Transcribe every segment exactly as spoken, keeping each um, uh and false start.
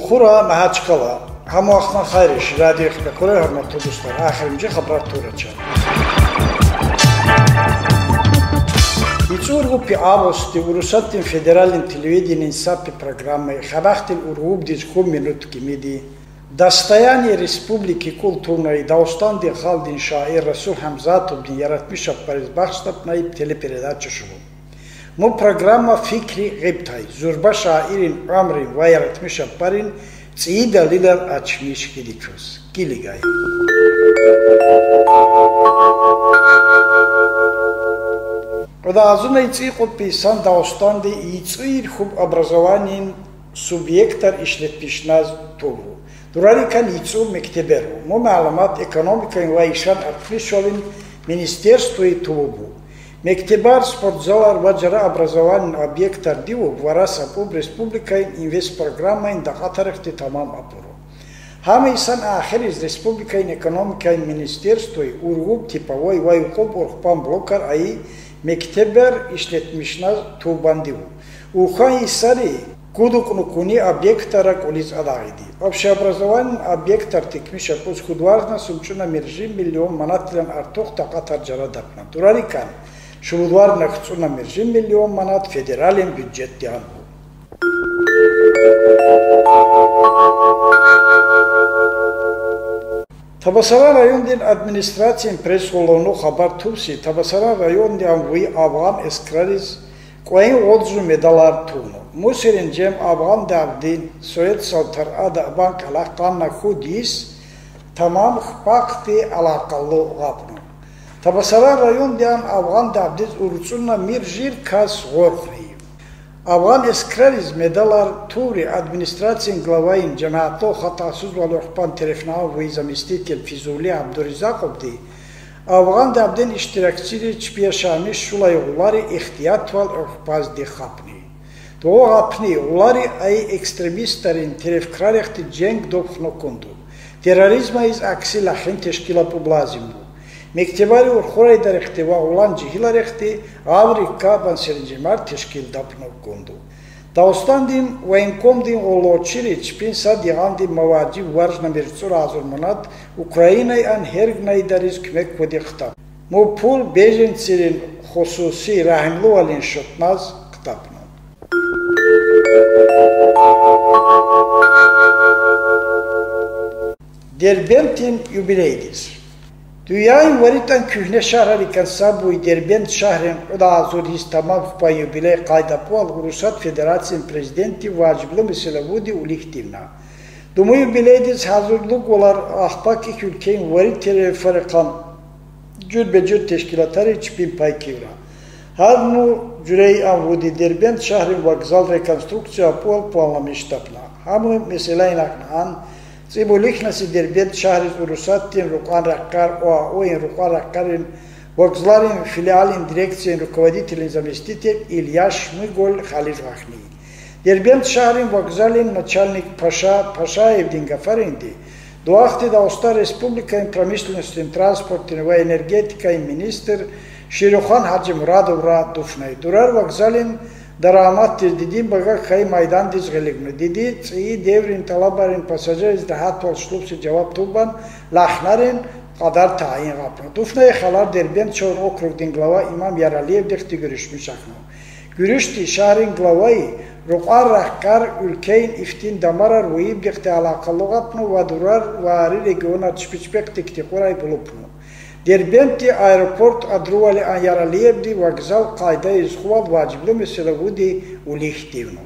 Uxura Mahaçqala, hamı vaxtdan xayr iş, radio xidmətləri, hörmətli dostlar, axirimci xəbər turacaq. Ицу ургупи августи урусаттин федералин телевидениен сапи программы хабахтил ургуп дизхум минут кимиди достояние республики культурной Дагъстандин халдин шаир Расул Хамзатовдин яратмиша паризбахстапнайиб телепередача шуду. Му программа фикри гибтай зурба шаирин амрин ва яратмиша парин циида лидер ачмиш кидичус. Килигай. Продолжение ицикописан Дагъстанди ицир хуб образованием субъектар ишлетпишназ туву. Дурарикан ицу мектеберу. Му маълумат економика ва ишан артфишолин министерство и туву. Мектебар спортзалар ваджара образованием объектар диву варас апуб республика инвест программа ин дахатарахти тамам апуру. Хама исан ахир из республика ин экономика ин министерство и ургуб типовой ва юқуб урхпан блокар аи Мектебер işletmişler tuğbandivu. Ухан исари кудукнукуни объектара кулиц адагиди. Общеобразование объектар текмиша куз худварна сумчуна мержи миллион манатилан артух тақатар жарадапна. Дурарикан шудварна хцуна мержи миллион манат федерален бюджет дианбу. Табасара райондин администрациен пресс-холлону хабар тупси Табасара райондин вуи Афган эскрариз коин одзу медалар туну. Мусирин жем Афган давдин Совет Салтар ада банк алаққанна худис тамам хпақти алақаллу ғапну. Табасара райондин Афган давдиз урцунна мир жир кас ғорхри. Афган эскрариз медалар тури администрациен главаин Джамаатло хатасуз валухпан терефнау вуи заместитель Физули Абдуризаковди Афган давден иштиракчири чпияшамиш шулай улари ихтият вал ухпазди хапни. То хапни улари ай экстремистарин терефкрарехти дженг допхно кунду. Терроризма из акси лахин тешкила публазиму. Мектебари урхурай дарехтева улан джихиларехти Аврика бансеринжимар тешкил дапно кунду. Дагъстандин военкомдин олочири чпинса дигандин маваджи варжна мирцур азурманат Украинай ан хергнай дариз кмек подихтап. Му пул беженцирин хусуси рахимлуалин шотназ ктапну. Derbent'in юбилейдис. Dünyayın varitan kühne şahri kansabu Derbent şahrin udazur histamam hpa юбилей kaydapual Rusat Federasyon Prezidenti vacibli meselevudi ulihtivna. Dumu юбилейдис hazırlık olar ahpak iki ülkenin varit terefarikan cürbecür teşkilatları içpin pay kivra. Hadmu cürey anvudi Derbent şahrin vokzal rekonstruksiya apual planlamıştapna. Hamu meseleyin aknaan Цибулихнаси Дербент шахриз урусаттин руқан раққар ОАО-ин руқан раққарин вокзларин филиалин дирекциин руководителин заместитель Илья Шмыголь Халижвахни. Дербент шахрин вокзалин начальник Паша Пашаевдин Гафаринди дуахти Дагъстан республикаин промышленностин транспортин ва энергетикаин министр Ширухан Хаджи Мурадовра дуфнай. Дурар вокзалин Дараматтир дидим бага хай майдан дизгелигну. Диди ци деврин талабарин пассажир издахат вал шлупси жаваб тубан лахнарин qaдар tayin qapını. Dufnaya xalar Derbent çor okrugdin glava İmam Yaraliyev dexti görüşmüş aknu. Görüşti şahrin glavayı ruqar rahkar ülkeyin iftin damarar vuyib dexti alaqallu qapnu va durar vari regionar çpiçpek dexti qoray bulupnu. Derbent'ti aeroport adruvali an Yaraliyevdi vokzal qayda izxuval vacibli meselevudi ulihtivnu.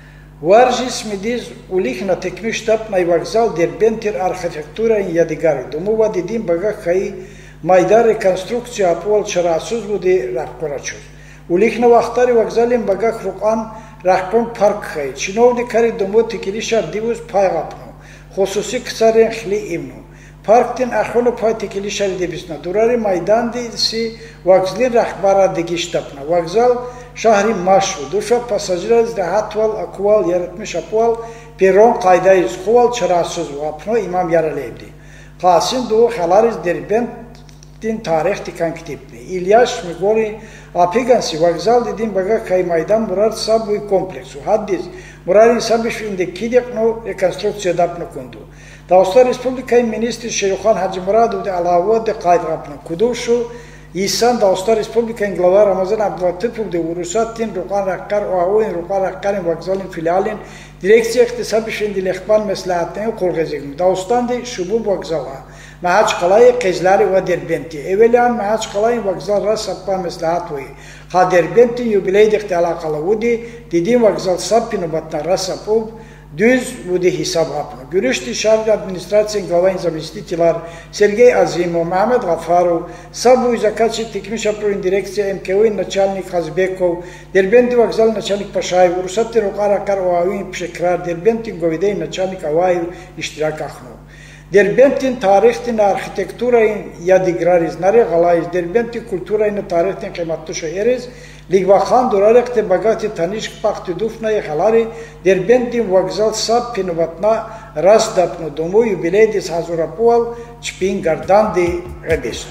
Varjis midiz ulihna tekmiştapnay vokzal Derbent'tir arxitektura in yadigar. Dumuva didim baga khay mayda rekonstruksiya apuval çarasuz budi rahkoraçuz. Ulihna vaqtari vokzalin baga ruqan rahkon park khay. Chinovdi kari dumu tikilishar divuz paygapnu. Khususi kısarin xli imnu. Parktin axunu pay tikilishar debisna. Durari maydandi si vokzlin rahbara digiştapna. Vokzal şahri maşvu. Duşa pasajira izdahatval akuval yaratmış apuval peron qayda izxuval çarasuz vapno İmam Yaraliyevdi. Qasin doğu xalariz Derbent din tarihti kankitipni. İlyas Migori apigansi vokzal dedin baga kaymaydan murar sabuy kompleksu. Haddis murarin sabiş inde kidekno rekonstruksiya dapno kundu. Dağıstan Respublikayı Ministri Şeyhukhan Hacı Muradov de Alavu de kaydırapno kuduşu. İnsan Dağıstan Respublikayı Glava Ramazan Abdülatifov de Urusattin Rukan Rakkar o Avuin Rukan Rakkar'ın vokzalın filalin direksiya iktisabiş indi lehban meslahatını kolgazegim. Dağıstan de şubu vokzala. Mahaç kalayı kezleri ve derbenti. Evvelian mahaç kalayı vokzal ras sappa meslahat hoyi. Ha derbenti yubileydikte alakalı vudi. Dediğim vokzal sappinu batna ras sapub. Düz vudi hesab apno. Görüştü şahri administrasyon glava zamestitilar Sergey Azimov, Mehmet Gafarov, sabu izakaçı tekmiş aprovin direksiya M K O'in начальник Hazbekov, Derbenti vokzal начальник Paşayev, Rusattin Rukarakar Oavin Pşekrar, Derbenti Govidey начальник Avayev iştirak ahno. Derbentin tarihtin arhitekturayın yadigrariz, nare galayız, Derbentin kulturayın tarihtin kıymatlı şehiriz, Ligvakhan durarekte bagati tanışk pakti dufnayı halari, Derbentin vokzal sab pinuvatna rasdapnu domu yubileydis hazurapual, çpin gardandi rebestu.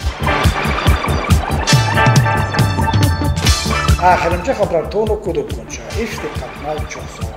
Ahirimce habrar tonu kudup konça, ifti katmal çok sağ.